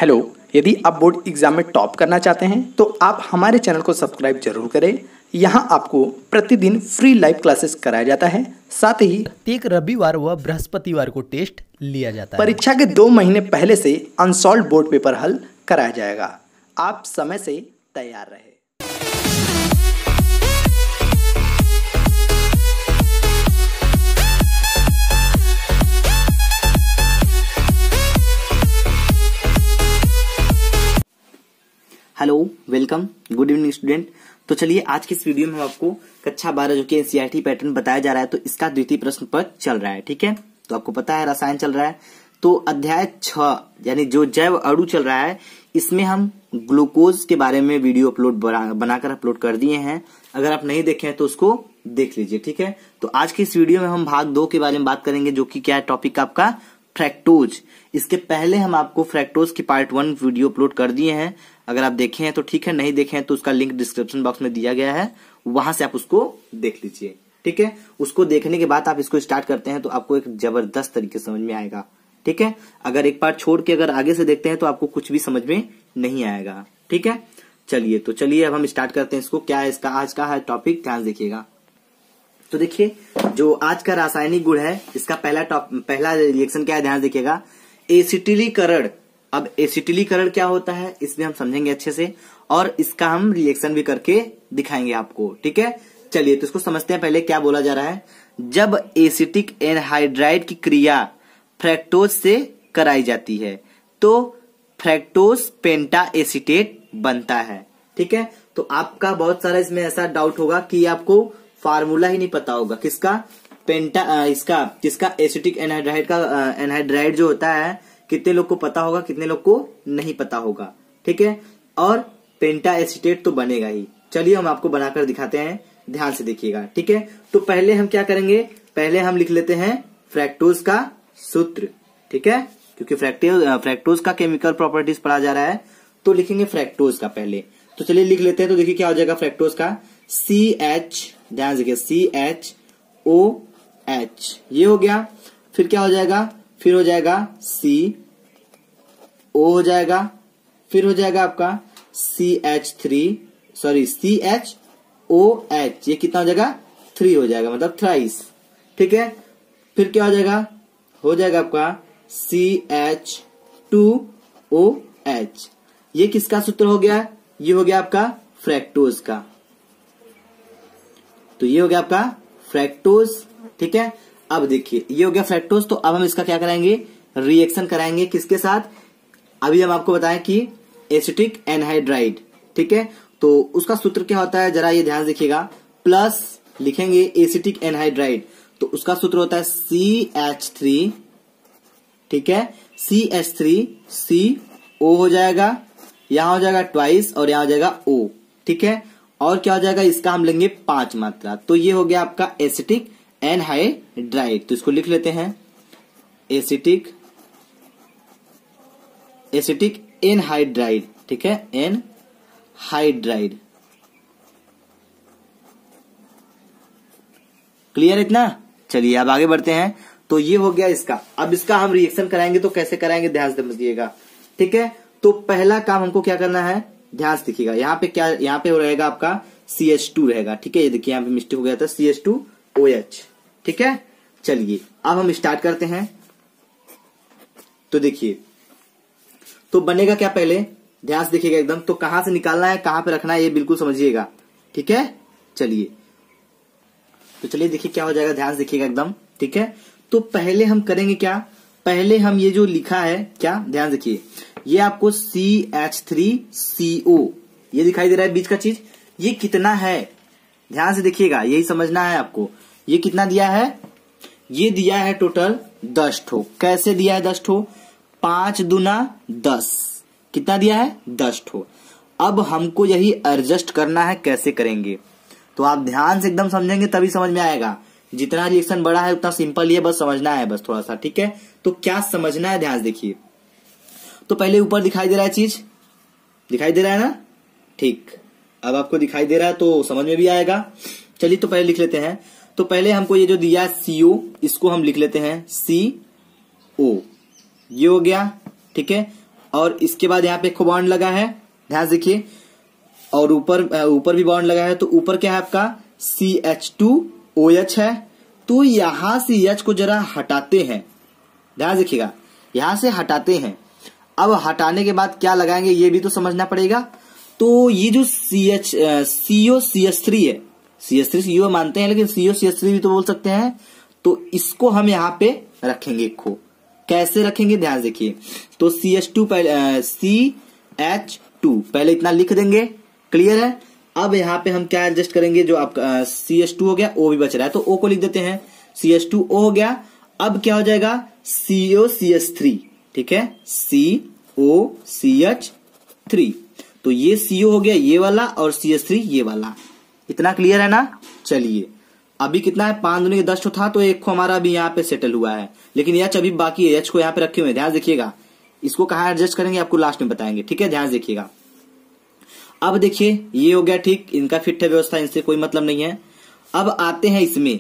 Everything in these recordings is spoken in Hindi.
हेलो, यदि आप बोर्ड एग्जाम में टॉप करना चाहते हैं तो आप हमारे चैनल को सब्सक्राइब जरूर करें। यहाँ आपको प्रतिदिन फ्री लाइव क्लासेस कराया जाता है। साथ ही प्रत्येक रविवार व बृहस्पतिवार को टेस्ट लिया जाता है। परीक्षा के 2 महीने पहले से अनसॉल्व बोर्ड पेपर हल कराया जाएगा। आप समय से तैयार रहे। Hello, welcome, good evening student. तो चलिए आज की इस वीडियो में हम आपको कक्षा 12 जो कि एनसीईआरटी पैटर्न बताया जा रहा है, तो इसका द्वितीय प्रश्न पत्र चल रहा है। ठीक है, तो आपको पता है रसायन चल रहा है, तो अध्याय 6 यानी जो जैव अणु चल रहा है, इसमें हम ग्लूकोज के बारे में वीडियो बनाकर अपलोड कर दिए हैं। अगर आप नहीं देखे हैं तो उसको देख लीजिए। ठीक है, तो आज की इस वीडियो में हम भाग 2 के बारे में बात करेंगे, जो कि क्या है टॉपिक आपका फ्रैक्टोज। इसके पहले हम आपको फ्रैक्टोज की पार्ट 1 वीडियो अपलोड कर दिए हैं। अगर आप देखे हैं तो ठीक है, नहीं देखे हैं तो उसका लिंक डिस्क्रिप्शन बॉक्स में दिया गया है, वहां से आप उसको देख लीजिए। ठीक है, उसको देखने के बाद आप इसको स्टार्ट करते हैं तो आपको एक जबरदस्त तरीके से समझ में आएगा। ठीक है, अगर एक पार्ट छोड़ के अगर आगे से देखते हैं तो आपको कुछ भी समझ में नहीं आएगा। ठीक है, चलिए अब हम स्टार्ट करते हैं इसको। क्या है इसका आज का है टॉपिक, ध्यान देखिएगा। तो देखिए, जो आज का रासायनिक गुण है, इसका पहला रिएक्शन क्या है, ध्यान देखिएगा, एसिटिलीकरण। अब एसिटिलीकरण क्या होता है इसमें हम समझेंगे अच्छे से, और इसका हम रिएक्शन भी करके दिखाएंगे आपको। ठीक है, चलिए तो इसको समझते हैं। पहले क्या बोला जा रहा है, जब एसिटिक एनहाइड्राइड की क्रिया फ्रैक्टोज से कराई जाती है तो फ्रैक्टोज पेंटा एसीटेट बनता है। ठीक है, तो आपका बहुत सारा इसमें ऐसा डाउट होगा कि आपको फार्मूला ही नहीं पता होगा किसका, किसका एसिटिक एनहाइड्राइड का एनहाइड्राइड जो होता है, कितने लोग को पता होगा, कितने लोग को नहीं पता होगा। ठीक है, और पेंटा एसीटेट तो बनेगा ही। चलिए हम आपको बनाकर दिखाते हैं, ध्यान से देखिएगा। ठीक है, तो पहले हम क्या करेंगे, पहले हम लिख लेते हैं फ्रैक्टोज का सूत्र। ठीक है, क्योंकि फ्रैक्टोज का केमिकल प्रॉपर्टीज पढ़ा जा रहा है, तो लिखेंगे फ्रैक्टोज का पहले। तो चलिए लिख लेते हैं। तो देखिए क्या हो जाएगा फ्रैक्टोज का, CH, ध्यान से CHOH, ये हो गया। फिर क्या हो जाएगा, फिर हो जाएगा CO हो जाएगा, फिर हो जाएगा आपका CHOH, ये कितना हो जाएगा, 3 हो जाएगा, मतलब थ्राइस। ठीक है, फिर क्या हो जाएगा आपका CH2OH, ये किसका सूत्र हो गया, ये हो गया आपका फ्रैक्टोज का। तो ये हो गया आपका फ्रैक्टोज। ठीक है, अब देखिए ये हो गया फ्रैक्टोज। तो अब हम इसका क्या कराएंगे, रिएक्शन कराएंगे किसके साथ, अभी हम आपको बताएं कि एसिटिक एनहाइड्राइड। ठीक है, तो उसका सूत्र क्या होता है, जरा ये ध्यान देखिएगा। प्लस लिखेंगे एसिटिक एनहाइड्राइड, तो उसका सूत्र होता है CH3। ठीक है, CH3CO हो जाएगा, यहां हो जाएगा ट्वाइस और यहां हो जाएगा O। ठीक है, और क्या हो जाएगा, इसका हम लेंगे 5 मात्रा। तो ये हो गया आपका एसिटिक एनहाइड्राइड। तो इसको लिख लेते हैं, एसिटिक एनहाइड्राइड। ठीक है, एनहाइड्राइड। क्लियर इतना। चलिए अब आगे बढ़ते हैं। तो ये हो गया इसका। अब इसका हम रिएक्शन कराएंगे, तो कैसे कराएंगे ध्यान से समझिएगा। ठीक है, तो पहला काम हमको क्या करना है, ध्यान से देखिएगा। यहाँ पे रहेगा आपका CH2 रहेगा। ठीक है, ये देखिए यहाँ पे मिस्टेक हो गया था, CH2OH। ठीक है, चलिए अब हम स्टार्ट करते हैं। तो देखिए, तो बनेगा क्या, पहले ध्यान से देखिएगा एकदम। तो कहां से निकालना है, कहां पे रखना है, ये बिल्कुल समझिएगा। ठीक है, चलिए तो चलिए देखिए क्या हो जाएगा, ध्यान से देखिएगा एकदम। ठीक है, तो पहले हम करेंगे क्या, पहले हम ये जो लिखा है क्या, ध्यान देखिए, ये आपको CH3CO ये दिखाई दे रहा है बीच का चीज, ये कितना है, ध्यान से देखिएगा, यही समझना है आपको। ये कितना दिया है, ये दिया है टोटल 10 ठो। कैसे दिया है 10 ठो, 5 दूना 10, कितना दिया है 10 ठो। अब हमको यही एडजस्ट करना है, कैसे करेंगे, तो आप ध्यान से एकदम समझेंगे तभी समझ में आएगा। जितना रिएक्शन बड़ा है उतना सिंपल ही है, बस समझना है बस थोड़ा सा। ठीक है, तो क्या समझना है, ध्यान से देखिए। तो पहले ऊपर दिखाई दे रहा है चीज, दिखाई दे रहा है ना, ठीक। अब आपको दिखाई दे रहा है तो समझ में भी आएगा। चलिए तो पहले लिख लेते हैं। तो पहले हमको ये जो दिया है CO, इसको हम लिख लेते हैं CO, ये हो गया। ठीक है, और इसके बाद यहाँ पे एक बॉन्ड लगा है, ध्यान से देखिए, और ऊपर भी बॉन्ड लगा है। तो ऊपर क्या है आपका CH2OH है। तो यहां से H को जरा हटाते हैं, ध्यान देखिएगा, यहां से हटाते हैं। अब हटाने के बाद क्या लगाएंगे ये भी तो समझना पड़ेगा। तो ये जो COCH3 है, CH3 CO मानते हैं लेकिन COCH3 भी तो बोल सकते हैं। तो इसको हम यहाँ पे रखेंगे खो। कैसे रखेंगे ध्यान देखिए। तो CH2 पहले इतना लिख देंगे, क्लियर है। अब यहाँ पे हम क्या एडजस्ट करेंगे, जो आपका CH2 हो गया, O भी बच रहा है तो O को लिख देते हैं, CH2O हो गया। अब क्या हो जाएगा COCH3, ठीक है, COCH3। तो ये CO हो गया ये वाला और CH3 ये वाला। इतना क्लियर है ना। चलिए अभी कितना है, 5 दूनी 10 था तो एक हमारा अभी यहाँ पे सेटल हुआ है, लेकिन H अभी बाकी है। H को यहाँ पे रखे हुए हैं, ध्यान देखिएगा। इसको कहाँ एडजस्ट करेंगे आपको लास्ट में बताएंगे, ठीक है, ध्यान देखिएगा। अब देखिए ये हो गया ठीक, इनका फिट है व्यवस्था, इनसे कोई मतलब नहीं है। अब आते हैं इसमें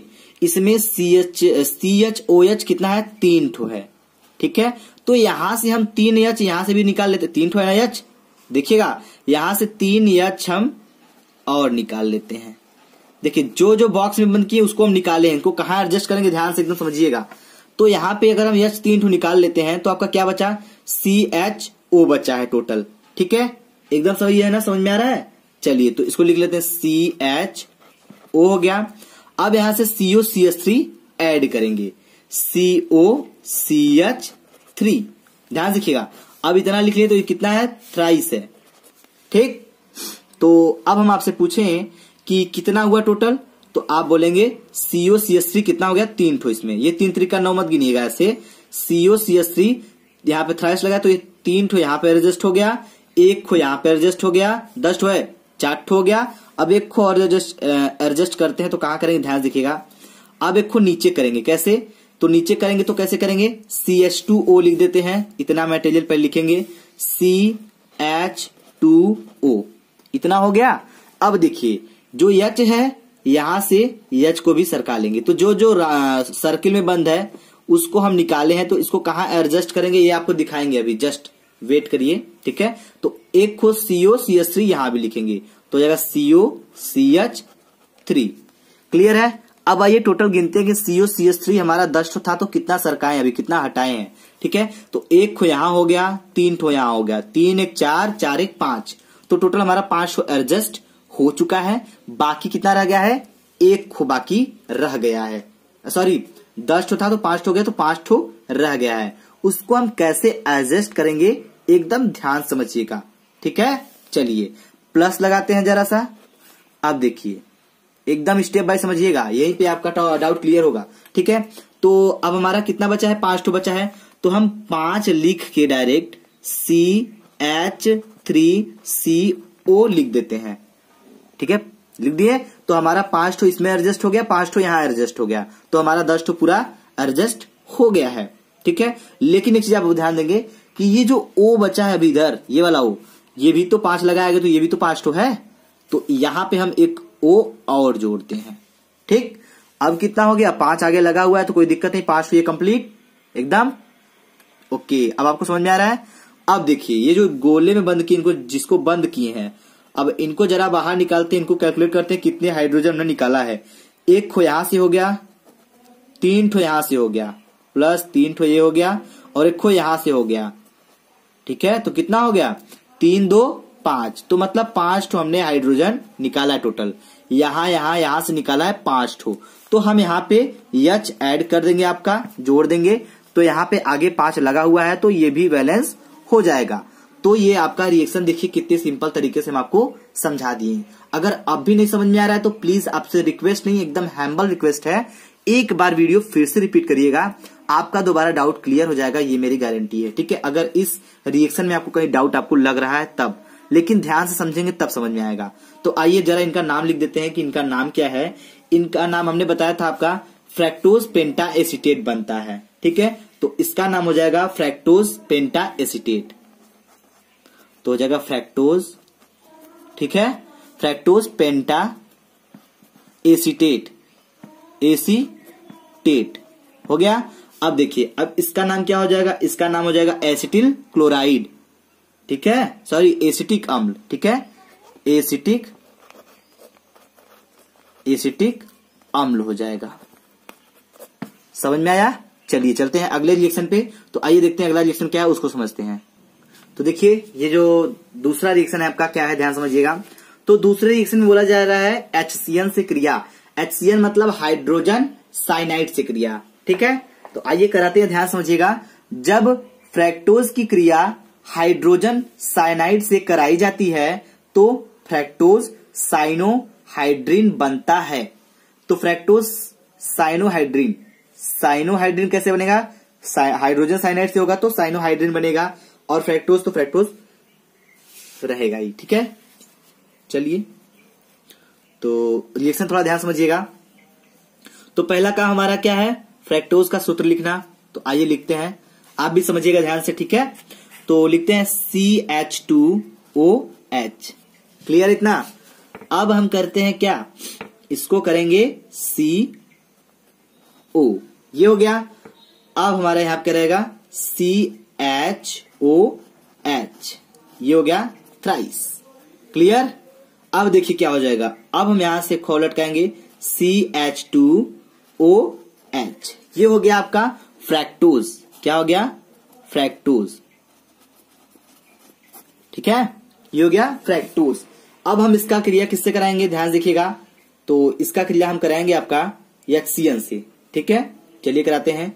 CHOH कितना है, 3 ठो है, ठीक है। तो यहां से हम 3H यहां से भी निकाल लेते, 3 ठो है ना H, देखिएगा यहां से 3H हम और निकाल लेते हैं। देखिए जो जो बॉक्स में बंद किए उसको हम निकाले हैं, इनको कहाँ एडजस्ट करेंगे ध्यान से एकदम समझिएगा। तो यहाँ पे अगर हम H 3 ठो निकाल लेते हैं तो आपका क्या बचा, CHO बचा है टोटल, ठीक है, एकदम सही है ना, समझ में आ रहा है। चलिए तो इसको लिख लेते हैं, CHO हो गया। अब यहां से COCH3 ऐड करेंगे, COCH3, ध्यान देखिएगा। अब इतना लिख लिए तो ये कितना है, 23 है, ठीक। तो अब हम आपसे पूछें कि कितना हुआ टोटल, तो आप बोलेंगे COCH3 कितना हो गया, 3 ठो। इसमें ये 3 3 का 9 मत गिनिएगा, ऐसे COCH3 यहाँ पे थ्राइस लगा तो ये 3 ठो यहाँ पे एडजस्ट हो गया, 1 खो यहाँ पे एडजस्ट हो गया, 10 ठो है, 4 ठो हो गया। अब 1 खो और एडजस्ट करते हैं तो कहाँ करेंगे ध्यान देखिएगा। अब 1 खो नीचे करेंगे, कैसे, तो नीचे करेंगे तो कैसे करेंगे, CH2O लिख देते हैं, इतना मटेरियल पर लिखेंगे CH2O, इतना हो गया। अब देखिए जो H है यहां से H को भी सरका लेंगे, तो जो जो सर्किल में बंद है उसको हम निकाले हैं, तो इसको कहाँ एडजस्ट करेंगे ये आपको दिखाएंगे अभी, जस्ट वेट करिए, ठीक है। तो 1 को COCH3 यहां भी लिखेंगे तो जाएगा COCH3, क्लियर है। अब आइए टोटल गिनते हैं कि COCH3 हमारा 10 था तो कितना सरकाए अभी, कितना हटाए हैं, ठीक है। तो 1 खो यहां हो गया, 3 ठो यहां हो गया, 3 1 4, 4 1 5, तो टोटल हमारा 5 ठो एडजस्ट हो चुका है। बाकी कितना रह गया है, 1 खो बाकी रह गया है, सॉरी 10 ठो था तो 5 ठो हो गया, तो 5 ठो रह गया है। उसको हम कैसे एडजस्ट करेंगे एकदम ध्यान समझिएगा, ठीक है। चलिए प्लस लगाते हैं जरा सा। अब देखिए एकदम स्टेप बाय समझिएगा, यहीं पे आपका डाउट क्लियर होगा, ठीक है। तो अब हमारा कितना बचा है, 5 ठो बचा है, तो हम 5 लिख के डायरेक्ट CH3CO लिख देते हैं, ठीक है, लिख दिए। तो हमारा 5 ठो इसमें एडजस्ट हो गया, 5 ठो यहां एडजस्ट हो गया, तो हमारा 10 ठो पूरा एडजस्ट हो गया है, ठीक है। लेकिन एक चीज आप ध्यान देंगे कि ये जो O बचा है अभी इधर, ये वाला O, ये भी तो 5 लगाएगा तो ये भी तो 5 ठो है, तो यहां पे हम एक O और जोड़ते हैं, ठीक। अब कितना हो गया, 5 आगे लगा हुआ है तो कोई दिक्कत नहीं, 5 ये कंप्लीट एकदम ओके। अब आपको समझ में आ रहा है। अब देखिए ये जो गोले में बंद किए, इनको जिसको बंद किए हैं, अब इनको जरा बाहर निकालते हैं, इनको कैलकुलेट करते हैं कितने हाइड्रोजन हमने निकाला है। 1 खो यहां से हो गया, 3 ठो यहां से हो गया, प्लस 3 ठो ये हो गया, और 1 खो यहां से हो गया, ठीक है। तो कितना हो गया, 3 2 5, तो मतलब 5 ठो हमने हाइड्रोजन निकाला है टोटल। यहां से निकाला है 5 ठो, तो हम यहाँ पे H ऐड कर देंगे, आपका जोड़ देंगे, तो यहाँ पे आगे 5 लगा हुआ है तो ये भी बैलेंस हो जाएगा। तो ये आपका रिएक्शन देखिए कितने सिंपल तरीके से हम आपको समझा दिए। अगर अब भी नहीं समझ में आ रहा है तो प्लीज आपसे रिक्वेस्ट नहीं, एकदम हैम्बल रिक्वेस्ट है, एक बार वीडियो फिर से रिपीट करिएगा, आपका दोबारा डाउट क्लियर हो जाएगा, ये मेरी गारंटी है, ठीक है। अगर इस रिएक्शन में आपको कहीं डाउट आपको लग रहा है तब, लेकिन ध्यान से समझेंगे तब समझ में आएगा। तो आइए जरा इनका नाम लिख देते हैं कि इनका नाम क्या है। इनका नाम हमने बताया था आपका फ्रैक्टोज पेंटा एसीटेट बनता है, ठीक है। तो इसका नाम हो जाएगा फ्रैक्टोज पेंटा एसीटेट, तो हो जाएगा फ्रैक्टोज, ठीक है, फ्रैक्टोज पेंटा एसीटेट, एसीटेट हो गया। अब देखिए अब इसका नाम क्या हो जाएगा, इसका नाम हो जाएगा एसिटिल क्लोराइड, ठीक है, सॉरी एसिटिक अम्ल, ठीक है, एसिटिक अम्ल हो जाएगा। समझ में आया? चलिए चलते हैं अगले रिएक्शन पे। तो आइए देखते हैं अगला रिएक्शन क्या है, उसको समझते हैं। तो देखिए ये जो दूसरा रिएक्शन है आपका क्या है, ध्यान समझिएगा। तो दूसरे रिएक्शन में बोला जा रहा है HCN से क्रिया। HCN मतलब हाइड्रोजन साइनाइड से क्रिया, ठीक है। तो आइए कराते हैं, ध्यान समझिएगा। जब फ्रैक्टोज की क्रिया हाइड्रोजन साइनाइड से कराई जाती है तो फ्रैक्टोज साइनोहाइड्रिन बनता है। तो फ्रैक्टोज साइनोहाइड्रिन कैसे बनेगा? हाइड्रोजन साइनाइड से होगा तो साइनोहाइड्रिन बनेगा, और फ्रैक्टोज तो फ्रैक्टोज रहेगा ही, ठीक है। चलिए तो रिएक्शन थोड़ा ध्यान समझिएगा। तो पहला काम हमारा क्या है, फ्रैक्टोज का सूत्र लिखना। तो आइए लिखते हैं, आप भी समझिएगा ध्यान से, ठीक है। तो लिखते हैं CH2OH, क्लियर इतना। अब हम करते हैं क्या, इसको करेंगे CO, ये हो गया। अब हमारा यहां क्या रहेगा, CHOH, ये हो गया थ्राइस, क्लियर। अब देखिए क्या हो जाएगा, अब हम यहां से खौ लटकाएंगे CH2OH, ये हो गया आपका फ्रैक्टोज। क्या हो गया? फ्रैक्टोज, ठीक है, ये हो गया फ्रैक्टोज। अब हम इसका क्रिया किससे कराएंगे, ध्यान देखिएगा। तो इसका क्रिया हम कराएंगे आपका HCN से, ठीक है। चलिए कराते हैं।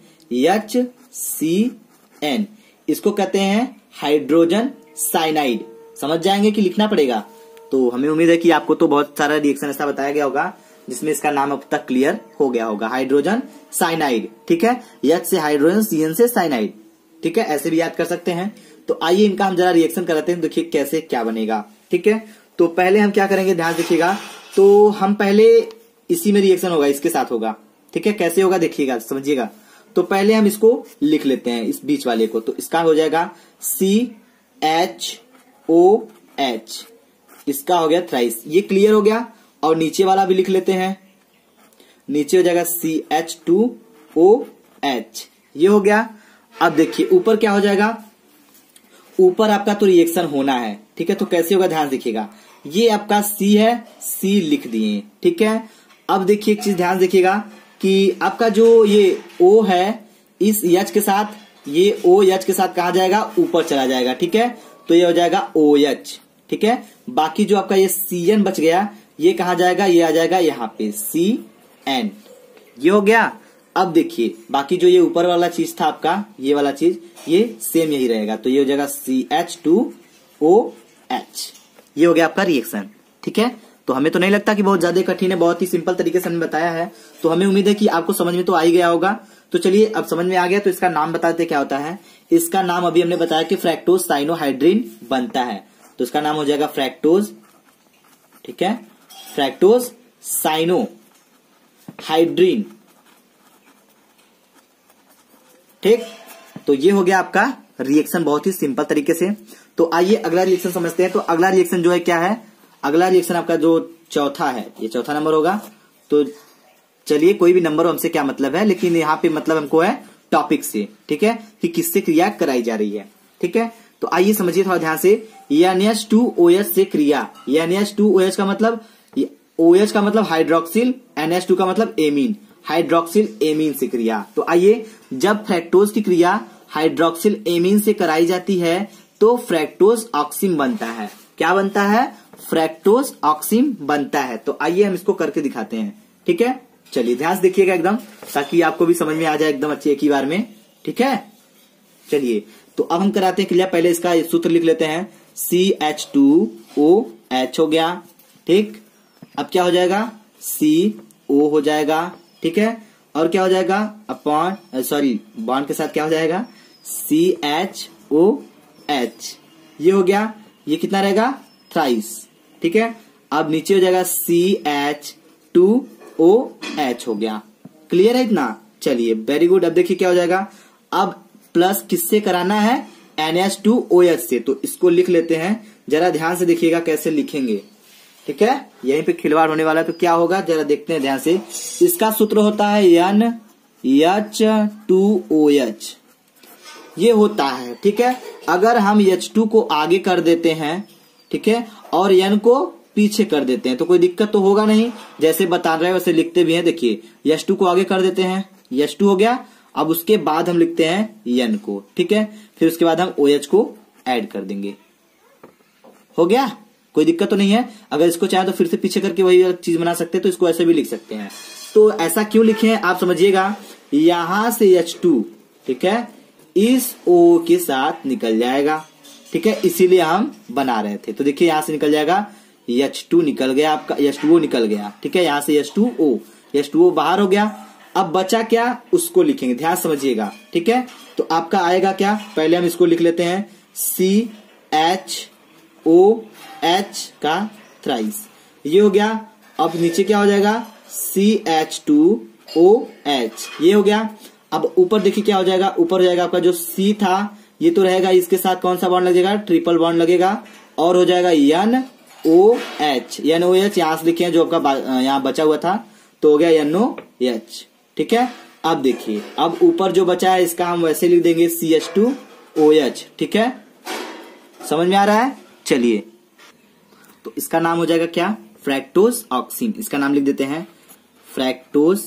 HCN, इसको कहते हैं हाइड्रोजन साइनाइड। समझ जाएंगे कि लिखना पड़ेगा। तो हमें उम्मीद है कि आपको तो बहुत सारा रिएक्शन ऐसा बताया गया होगा जिसमें इसका नाम अब तक क्लियर हो गया होगा, हाइड्रोजन साइनाइड, ठीक है। H से हाइड्रोजन, CN से साइनाइड, ठीक है, ऐसे भी याद कर सकते हैं। तो आइए इनका हम जरा रिएक्शन कराते हैं, देखिए कैसे क्या बनेगा, ठीक है। तो पहले हम क्या करेंगे, ध्यान देखिएगा। तो हम पहले इसी में रिएक्शन होगा, इसके साथ होगा, ठीक है। कैसे होगा देखिएगा, समझिएगा। तो पहले हम इसको लिख लेते हैं, इस बीच वाले को। तो इसका हो जाएगा CHOH, इसका हो गया थ्राइस, ये क्लियर हो गया। और नीचे वाला भी लिख लेते हैं, नीचे हो जाएगा CH2OH, ये हो गया। अब देखिए ऊपर क्या हो जाएगा, ऊपर आपका तो रिएक्शन होना है, ठीक है। तो कैसे होगा, ध्यान देखिएगा। ये आपका C है, C लिख दिए, ठीक है। अब देखिए एक चीज ध्यान देखिएगा कि आपका जो ये O है, इस H के साथ, ये OH के साथ कहा जाएगा, ऊपर चला जाएगा, ठीक है। तो ये हो जाएगा OH, ठीक है। बाकी जो आपका ये CN बच गया, ये कहा जाएगा, ये आ जाएगा यहाँ पे CN, ये हो गया। अब देखिए बाकी जो ये ऊपर वाला चीज था आपका, ये वाला चीज, ये सेम यही रहेगा। तो ये हो जाएगा CH2OH, ये हो गया आपका रिएक्शन, ठीक है। तो हमें तो नहीं लगता कि बहुत ज्यादा कठिन है, बहुत ही सिंपल तरीके से हमने बताया है। तो हमें उम्मीद है कि आपको समझ में तो आ ही गया होगा। तो चलिए अब समझ में आ गया तो इसका नाम बताते क्या होता है। इसका नाम अभी हमने बताया कि फ्रैक्टोज साइनोहाइड्रिन बनता है। तो इसका नाम हो जाएगा फ्रैक्टोज, ठीक है, फ्रैक्टोज साइनोहाइड्रिन, ठीक। तो ये हो गया आपका रिएक्शन, बहुत ही सिंपल तरीके से। तो आइए अगला रिएक्शन समझते हैं। तो अगला रिएक्शन जो है क्या है, अगला रिएक्शन आपका जो चौथा है, ये चौथा नंबर होगा। तो चलिए कोई भी नंबर हमसे क्या मतलब है, लेकिन यहाँ पे मतलब हमको है टॉपिक से, ठीक है, कि किससे क्रिया कराई जा रही है, ठीक है। तो आइए समझिए थोड़ा ध्यान से। NH2OH से क्रिया, NH2OH का मतलब, OH का मतलब हाइड्रोक्सिल, NH2 का मतलब एमीन, हाइड्रोक्सिल एमीन से क्रिया। तो आइए, जब फ्रैक्टोज की क्रिया हाइड्रोक्सिल एमीन से कराई जाती है तो फ्रैक्टोज ऑक्सिम बनता है। क्या बनता है? फ्रैक्टोज ऑक्सिम बनता है। तो आइए हम इसको करके दिखाते हैं, ठीक है। चलिए ध्यान से देखिएगा एकदम, ताकि आपको भी समझ में आ जाए एकदम अच्छे एक ही बार में, ठीक है। चलिए तो अब हम कराते हैं क्रिया। पहले इसका सूत्र लिख लेते हैं, CH2OH हो गया, ठीक। अब क्या हो जाएगा, CO हो जाएगा, ठीक है। और क्या हो जाएगा, बॉन्ड के साथ क्या हो जाएगा, CHOH, ये हो गया। ये कितना रहेगा, थ्राइस, ठीक है। अब नीचे हो जाएगा CH2OH हो गया, क्लियर है इतना। चलिए वेरी गुड। अब देखिए क्या हो जाएगा, अब प्लस किससे कराना है, NH2OH से। तो इसको लिख लेते हैं, जरा ध्यान से देखिएगा कैसे लिखेंगे, ठीक है। यहीं पे खिलवाड़ होने वाला है। तो क्या होगा जरा देखते हैं ध्यान से। इसका सूत्र होता है NH2OH, ये होता है, ठीक है। अगर हम H2 को आगे कर देते हैं, ठीक है, और N को पीछे कर देते हैं तो कोई दिक्कत तो होगा नहीं, जैसे बता रहे हैं वैसे लिखते भी हैं। देखिए H2 को आगे कर देते हैं, H2 हो गया। अब उसके बाद हम लिखते हैं N को, ठीक है, फिर उसके बाद हम OH को ऐड कर देंगे। हो गया, कोई दिक्कत तो नहीं है। अगर इसको चाहे तो फिर से पीछे करके वही चीज बना सकते हैं, तो इसको ऐसे भी लिख सकते हैं। तो ऐसा क्यों लिखे हैं आप समझिएगा। यहां से H2, ठीक है, इस O के साथ निकल जाएगा, ठीक है, इसीलिए हम बना रहे थे। तो देखिए यहां से निकल जाएगा, H2 निकल गया आपका, H2O निकल गया, ठीक है, यहां से H2O बाहर हो गया। अब बचा क्या, उसको लिखेंगे, ध्यान समझिएगा, ठीक है। तो आपका आएगा क्या, पहले हम इसको लिख लेते हैं CHOH का थ्राइस, ये हो गया। अब नीचे क्या हो जाएगा, CH2OH, ये हो गया। अब ऊपर देखिए क्या हो जाएगा, ऊपर हो जाएगा आपका जो C था ये तो रहेगा, इसके साथ कौन सा बॉन्ड लगेगा, ट्रिपल बॉन्ड लगेगा, और हो जाएगा NOH। यहां से लिखे जो आपका यहाँ बचा हुआ था, तो हो गया NOH, ठीक है। अब देखिए, अब ऊपर जो बचा है इसका हम वैसे लिख देंगे CH2OH, ठीक है, समझ में आ रहा है। चलिए, तो इसका नाम हो जाएगा क्या, फ्रैक्टोज ऑक्सीम। इसका नाम लिख देते हैं फ्रैक्टोज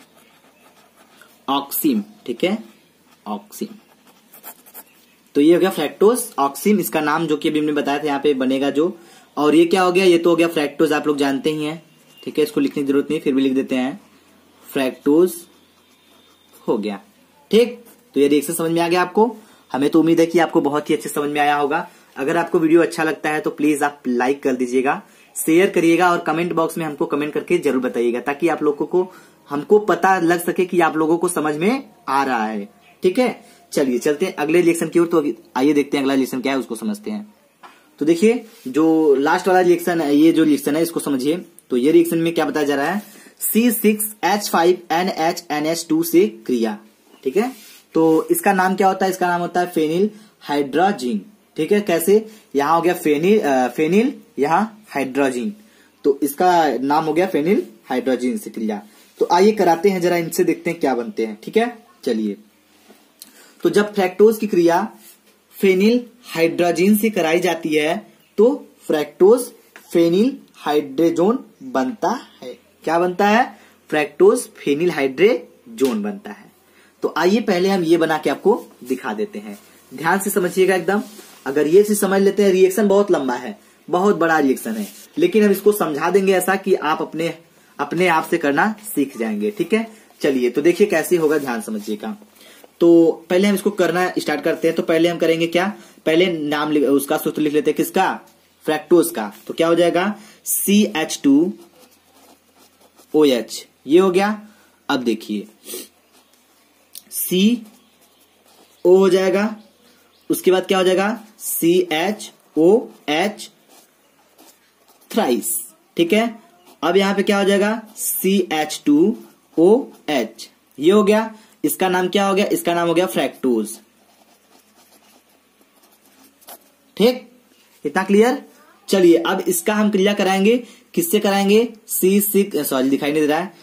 ऑक्सीम, ठीक है, ऑक्सीम। तो ये हो गया फ्रैक्टोज ऑक्सीम, इसका नाम जो कि अभी हमने बताया था यहाँ पे बनेगा जो। और ये क्या हो गया, ये तो हो गया फ्रैक्टोज, आप लोग जानते ही हैं, ठीक है, इसको लिखने की जरूरत नहीं, फिर भी लिख देते हैं फ्रैक्टोज हो गया, ठीक। तो ये रिएक्शन समझ में आ गया आपको। हमें तो उम्मीद है कि आपको बहुत ही अच्छे समझ में आया होगा। अगर आपको वीडियो अच्छा लगता है तो प्लीज आप लाइक कर दीजिएगा, शेयर करिएगा, और कमेंट बॉक्स में हमको कमेंट करके जरूर बताइएगा, ताकि आप लोगों को हमको पता लग सके कि आप लोगों को समझ में आ रहा है, ठीक है। चलिए चलते हैं अगले रिएक्शन की ओर। तो आइए देखते हैं अगला रिएक्शन क्या है, उसको समझते हैं। तो देखिए जो लास्ट वाला रिएक्शन है, ये जो रिएक्शन है इसको समझिए। तो ये रिएक्शन में क्या बताया जा रहा है, C6H5NHNH2 से क्रिया, ठीक है। तो इसका नाम क्या होता है, इसका नाम होता है फेनिल हाइड्रोजीन, ठीक है। कैसे, यहाँ हो गया फेनिल यहाँ हाइड्रोजीन, तो इसका नाम हो गया फेनिल हाइड्रोजीन से क्रिया। तो आइए कराते हैं जरा, इनसे देखते हैं क्या बनते हैं, ठीक है। चलिए, तो जब फ्रैक्टोज की क्रिया फेनिल हाइड्रोजीन से कराई जाती है तो फ्रैक्टोज फेनिल हाइड्रोजोन बनता है। क्या बनता है, फ्रैक्टोज फेनिल हाइड्रोजोन बनता है। तो आइए पहले हम ये बना के आपको दिखा देते हैं, ध्यान से समझिएगा एकदम। अगर ये चीज समझ लेते हैं, रिएक्शन बहुत लंबा है, बहुत बड़ा रिएक्शन है, लेकिन हम इसको समझा देंगे ऐसा कि आप अपने आप से करना सीख जाएंगे, ठीक है। चलिए, तो देखिए कैसे होगा, ध्यान समझिएगा। तो पहले हम इसको करना स्टार्ट करते हैं। तो पहले हम करेंगे क्या, पहले नाम उसका सूत्र लिख लेते हैं, किसका, फ्रैक्टोज का। तो क्या हो जाएगा, CH2OH, ये हो गया। अब देखिए CO हो जाएगा, उसके बाद क्या हो जाएगा, CHOH थ्राइस, ठीक है। अब यहां पे क्या हो जाएगा, CH2OH, ये हो गया। इसका नाम क्या हो गया, इसका नाम हो गया फ्रैक्टोज, ठीक, इतना क्लियर। चलिए, अब इसका हम क्रिया कराएंगे, किससे कराएंगे, दिखाई नहीं दे रहा है,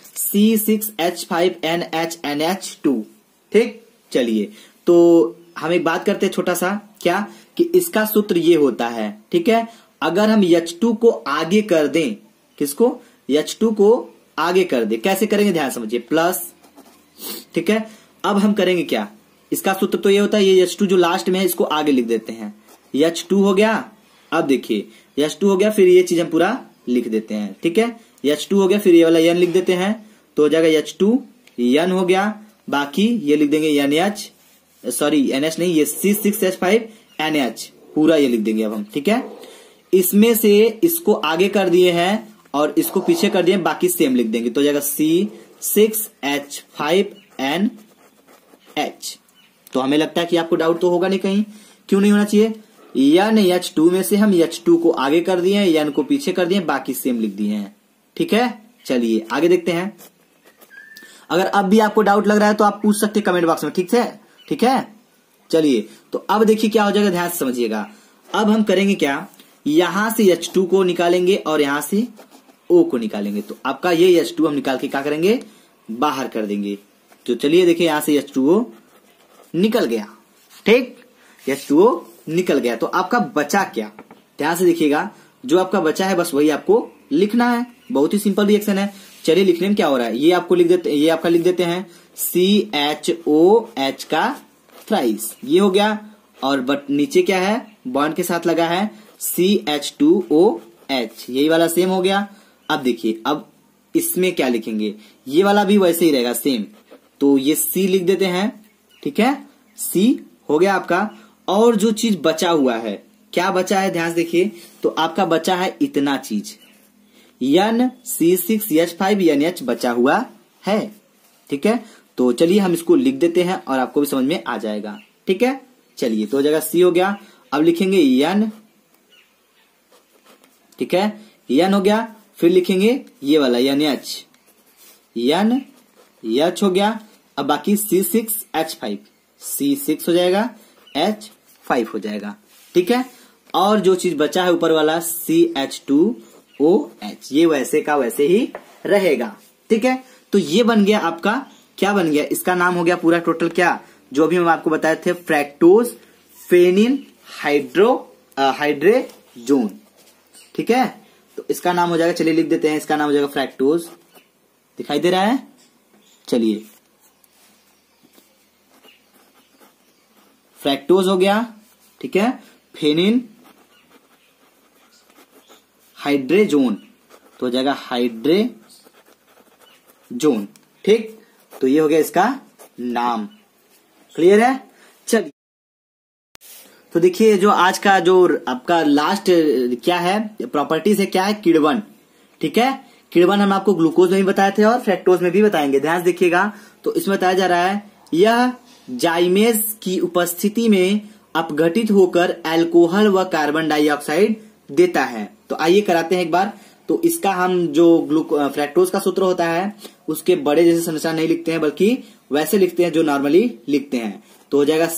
C6H5NHNH2, ठीक। चलिए, तो हम एक बात करते हैं छोटा सा, क्या कि इसका सूत्र ये होता है, ठीक है। अगर हम H2 को आगे कर दें, किसको, H2 को आगे कर दें, कैसे करेंगे, ध्यान समझिए, प्लस, ठीक है। अब हम करेंगे क्या, इसका सूत्र तो ये होता है, ये H2 जो लास्ट में है इसको आगे लिख देते हैं, H2 हो गया। अब देखिए H2 हो गया, फिर ये चीज हम पूरा लिख देते हैं, ठीक है। H2 हो गया, फिर ये वाला N लिख देते हैं, तो हो जाएगा H2N हो गया। बाकी ये लिख देंगे NH, NH नहीं, ये C6H5NH, पूरा ये लिख देंगे अब हम, ठीक है। इसमें से इसको आगे कर दिए हैं और इसको पीछे कर दिए, बाकी सेम लिख देंगे, तो हो जाएगा C6H5NH। तो हमें लगता है कि आपको डाउट तो होगा नहीं कहीं, क्यों नहीं होना चाहिए। NH2 में से हम H2 को आगे कर दिए, N को पीछे कर दिए, बाकी सेम लिख दिए हैं, ठीक है। चलिए आगे देखते हैं। अगर अब भी आपको डाउट लग रहा है तो आप पूछ सकते हैं कमेंट बॉक्स में, ठीक है, ठीक है। चलिए, तो अब देखिए क्या हो जाएगा, ध्यान से समझिएगा। अब हम करेंगे क्या, यहां से H2 को निकालेंगे और यहां से O को निकालेंगे। तो आपका ये H2 हम निकाल के क्या करेंगे, बाहर कर देंगे। तो चलिए देखिए, यहां से H2O निकल गया, ठीक, H2O निकल गया। तो आपका बचा क्या, ध्यान से देखिएगा, जो आपका बचा है बस वही आपको लिखना है। बहुत ही सिंपल रिएक्शन है। चलिए लिखने में क्या हो रहा है, ये आपको लिख देते, ये आपका लिख देते हैं CHOH का थ्राइस, ये हो गया। और बट नीचे क्या है, बॉन्ड के साथ लगा है CH2OH, यही वाला सेम हो गया। अब देखिए, अब इसमें क्या लिखेंगे, ये वाला भी वैसे ही रहेगा सेम, तो ये C लिख देते हैं, ठीक है, C हो गया आपका। और जो चीज बचा हुआ है, क्या बचा है, ध्यान से देखिए, तो आपका बचा है इतना चीज, NC6H5NH बचा हुआ है, ठीक है। तो चलिए हम इसको लिख देते हैं और आपको भी समझ में आ जाएगा, ठीक है। चलिए, तो जगह C हो गया, अब लिखेंगे N, ठीक है, N हो गया, फिर लिखेंगे ये वाला NH, NH हो गया। अब बाकी C6H5, C6 हो जाएगा, H5 हो जाएगा, ठीक है। और जो चीज बचा है ऊपर वाला CH2OH, ये वैसे का वैसे ही रहेगा, ठीक है। तो ये बन गया आपका, क्या बन गया, इसका नाम हो गया पूरा टोटल क्या, जो अभी हम आपको बताए थे, फ्रैक्टोज फेनिल हाइड्रेजोन, ठीक है। तो इसका नाम हो जाएगा, चलिए लिख देते हैं, इसका नाम हो जाएगा फ्रैक्टोज, दिखाई दे रहा है, चलिए फ्रैक्टोज हो गया, ठीक है, फेनिल हाइड्रेजोन, तो हो जाएगा हाइड्रेजोन, ठीक। तो ये हो गया इसका नाम, क्लियर है। चलिए, तो देखिए, जो आज का जो आपका लास्ट क्या है, प्रॉपर्टीज है, क्या है, किण्वन, ठीक है। किण्वन हम आपको ग्लूकोज में भी बताए थे और फ्रैक्टोज में भी बताएंगे, ध्यान से देखिएगा। तो इसमें बताया जा रहा है, यह जाइमेज की उपस्थिति में अपघटित होकर अल्कोहल व कार्बन डाइऑक्साइड देता है। तो आइए कराते हैं एक बार। तो इसका हम जो फ्रैक्टोज का सूत्र होता है, उसके बड़े जैसे संरचना नहीं लिखते हैं, बल्कि वैसे लिखते हैं जो नॉर्मली लिखते हैं। तो हो जाएगा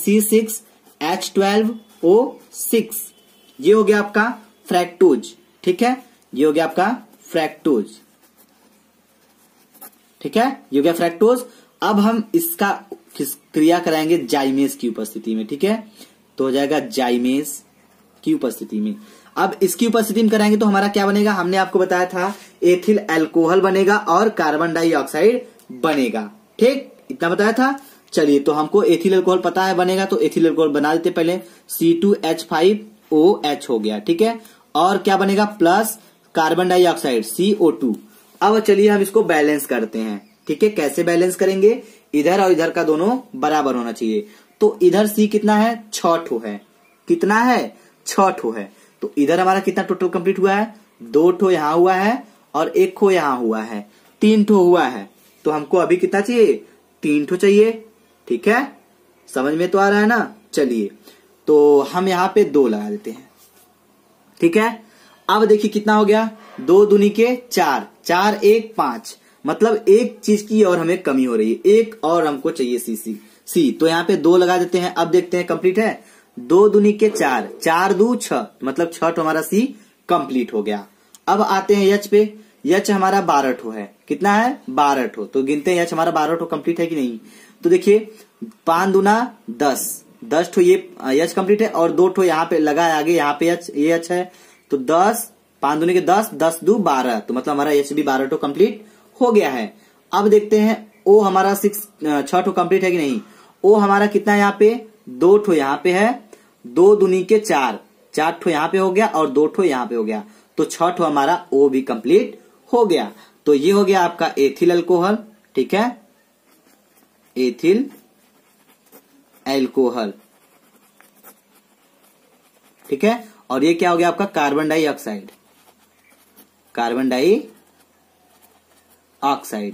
C6H12O6, ये हो गया आपका फ्रैक्टोज, ठीक है, ये हो गया आपका फ्रैक्टोज, ठीक है, ये हो गया फ्रैक्टोज। अब हम इसका क्रिया कराएंगे जाइमेज की उपस्थिति में, ठीक है। तो हो जाएगा जाइमेज की उपस्थिति में। अब इसकी उपस्थिति में कराएंगे तो हमारा क्या बनेगा, हमने आपको बताया था एथिल अल्कोहल बनेगा और कार्बन डाइऑक्साइड बनेगा, ठीक, इतना बताया था। चलिए, तो हमको एथिल अल्कोहल पता है बनेगा, तो एथिल अल्कोहल बना देते पहले, C2H5OH हो गया, ठीक है। और क्या बनेगा, प्लस कार्बन डाइऑक्साइड CO2। अब चलिए हम इसको बैलेंस करते हैं, ठीक है। कैसे बैलेंस करेंगे, इधर और इधर का दोनों बराबर होना चाहिए। तो इधर C कितना है, 6 ठो है, कितना है, 6 ठो है। तो इधर हमारा कितना टोटल कंप्लीट हुआ है, 2 ठो यहां हुआ है और 1 ठो यहां हुआ है, 3 ठो हुआ है। तो हमको अभी कितना चाहिए, 3 ठो चाहिए, ठीक है, समझ में तो आ रहा है ना। चलिए, तो हम यहां पे 2 लगा देते हैं, ठीक है। अब देखिए कितना हो गया, 2 दूनी के 4, 4 1 5, मतलब एक चीज की और हमें कमी हो रही है, एक और हमको चाहिए सी। तो यहाँ पे 2 लगा देते हैं। अब देखते हैं कंप्लीट है, 2 दूनी के 4, 4 2 6, मतलब 6 ठो हमारा C कंप्लीट हो गया। अब आते हैं H पे, H हमारा 12 ठो है, कितना है, 12 ठो। तो गिनते हैं H हमारा 12 ठो कंप्लीट है कि नहीं। तो देखिए 5 दूना 10, 10 ठो ये H कंप्लीट है और 2 ठो यहाँ पे लगा है आगे, यहाँ पे H, ये H है। तो 10, 5 दूनी के 10, 10 2 12, तो मतलब हमारा H भी 12 ठो कंप्लीट हो गया है। अब देखते हैं O हमारा 6 ठो कंप्लीट है कि नहीं। O हमारा कितना है, यहाँ पे 2 ठो यहाँ पे है, 2 दूनी के 4, 4 ठो यहाँ पे हो गया और 2 ठो यहाँ पे हो गया, तो 6 ठो हमारा O भी कंप्लीट हो गया। तो ये हो गया आपका एथिल अल्कोहल, ठीक है, एथिल अल्कोहल, ठीक है। और ये क्या हो गया आपका कार्बन डाइऑक्साइड, कार्बन डाइऑक्साइड,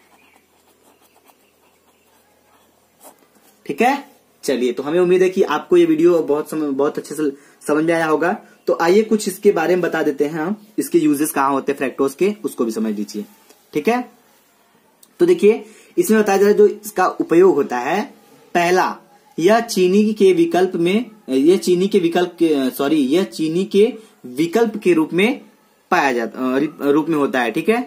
ठीक है। चलिए, तो हमें उम्मीद है कि आपको ये वीडियो बहुत अच्छे से समझ में आया होगा। तो आइए कुछ इसके बारे में बता देते हैं हम, इसके यूजेस कहाँ होते हैं फ्रैक्टोज के, उसको भी समझ लीजिए, ठीक है। तो देखिए इसमें बताया जा रहा है जो इसका उपयोग होता है, पहला, यह चीनी के विकल्प में, यह चीनी के विकल्प के रूप में पाया जाता, रूप में होता है, ठीक है,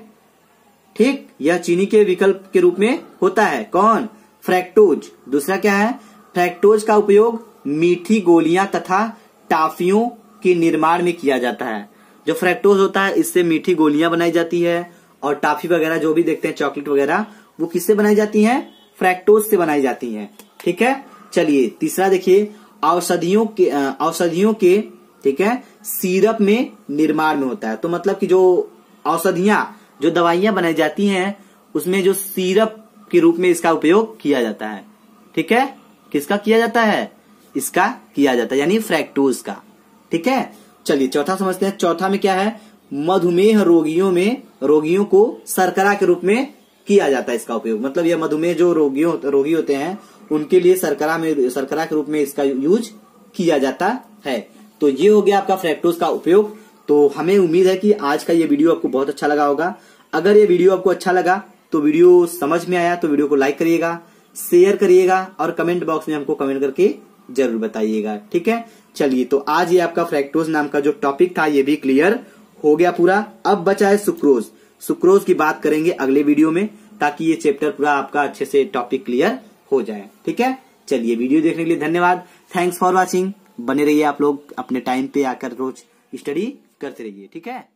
ठीक, यह चीनी के विकल्प के रूप में होता है, कौन, फ्रैक्टोज। दूसरा क्या है, फ्रैक्टोज का उपयोग मीठी गोलियां तथा टाफियों के निर्माण में किया जाता है। जो फ्रैक्टोज होता है इससे मीठी गोलियां बनाई जाती है और टाफी वगैरह जो भी देखते हैं चॉकलेट वगैरह वो किससे बनाई जाती हैं? फ्रैक्टोज से बनाई जाती हैं। ठीक है, चलिए तीसरा देखिए, औषधियों के ठीक है सिरप में निर्माण में होता है। तो मतलब कि जो औषधियां जो दवाइयां बनाई जाती हैं उसमें जो सिरप के रूप में इसका उपयोग किया जाता है। ठीक है, किसका किया जाता है? इसका किया जाता है यानी फ्रैक्टोज का। ठीक है, चलिए चौथा समझते हैं। चौथा में क्या है? मधुमेह रोगियों को शर्करा के रूप में किया जाता है इसका उपयोग। मतलब यह मधुमेह जो रोगी होते हैं उनके लिए शर्करा के रूप में इसका यूज किया जाता है। तो ये हो गया आपका फ्रैक्टोज का उपयोग। तो हमें उम्मीद है कि आज का ये वीडियो आपको बहुत अच्छा लगा होगा। अगर ये वीडियो आपको अच्छा लगा तो वीडियो समझ में आया तो वीडियो को लाइक करिएगा, शेयर करिएगा और कमेंट बॉक्स में हमको कमेंट करके जरूर बताइएगा। ठीक है, चलिए तो आज ये आपका फ्रैक्टोज नाम का जो टॉपिक था ये भी क्लियर हो गया पूरा। अब बचा है सुक्रोज। सुक्रोज की बात करेंगे अगले वीडियो में ताकि ये चैप्टर पूरा आपका अच्छे से टॉपिक क्लियर हो जाए। ठीक है, चलिए वीडियो देखने के लिए धन्यवाद। Thanks for watching. बने रहिए आप लोग, अपने टाइम पे आकर रोज स्टडी करते रहिए। ठीक है।